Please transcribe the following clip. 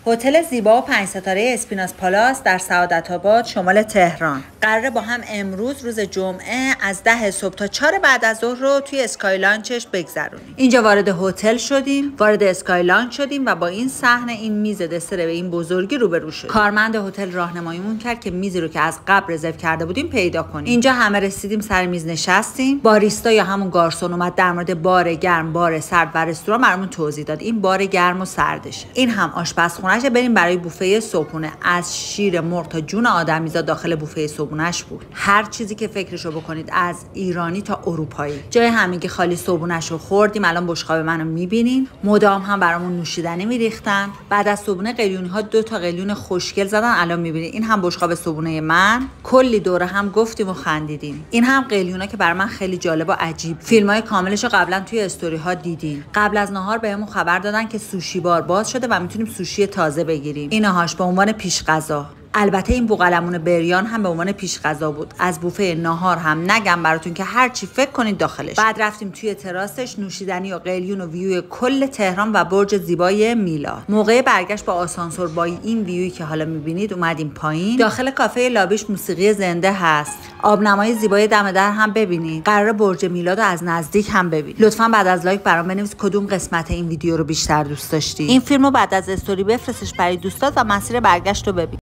هتل زیبا و 5 ستاره اسپیناس پالاس در سعادت آباد شمال تهران. قراره با هم امروز روز جمعه از 10 صبح تا 4 بعد از ظهر رو توی اسکای لانچش بگذرونیم. اینجا وارد هتل شدیم، وارد اسکای لانچ شدیم و با این صحنه، این میز دسر به این بزرگی روبرو شدیم. کارمند هتل راهنماییمون کرد که میزی رو که از قبل رزرو کرده بودیم پیدا کنیم. اینجا همه رسیدیم سر میز نشستیم. باریستا یا همون گارسون اومد در مورد بار گرم، بار سرد و رستوران برامون توضیح داد. این بار گرم و سردشه. این هم آشپزخونه‌شه. بریم برای بوفه صبحونه. از شیر مرغ تا جون آدمیزاد داخل بوفه صبحونه‌اش بود. هر چیزی که فکرشو بکنید، از ایرانی تا اروپایی. جای همگی خالی صبحونه‌شو خوردیم. الان بشقاب منو می‌بینین. مدام هم برامون نوشیدنی می‌ریختن. بعد از صبحونه قلیونی‌ها 2 تا قلیون خوشگل زدن. الان می‌بینید این هم بشقاب صبحونه من. کلی دوره هم گفتیم و خندیدیم. این هم قلیونا که برای من خیلی جالب و عجیب. فیلم‌های کاملشو قبلا توی استوری‌ها دیدین. قبل از نهار بهمون خبر دادن که سوشی بار باز شده و میتونیم سوشی تازه بگیریم. اینهاش به عنوان پیش غذا. البته این بوقلمون بریان هم به عنوان پیش غذا بود. از بوفه ناهار هم نگم براتون که هر چی فکر کنید داخلش. بعد رفتیم توی تراسش، نوشیدنی و قلیون و ویوی کل تهران و برج زیبای میلاد. موقع برگشت با آسانسور با این ویویی که حالا میبینید اومدیم پایین. داخل کافه لابیش موسیقی زنده هست. آبنمای زیبای دم در هم ببینید. قرار برج میلاد رو از نزدیک هم ببینید. لطفاً بعد از لایک برام بنویس کدوم قسمت این ویدیو رو بیشتر دوست داشتی. این فیلمو بعد از استوری بفرستش برای دوستات و مسیر برگشت رو ببین.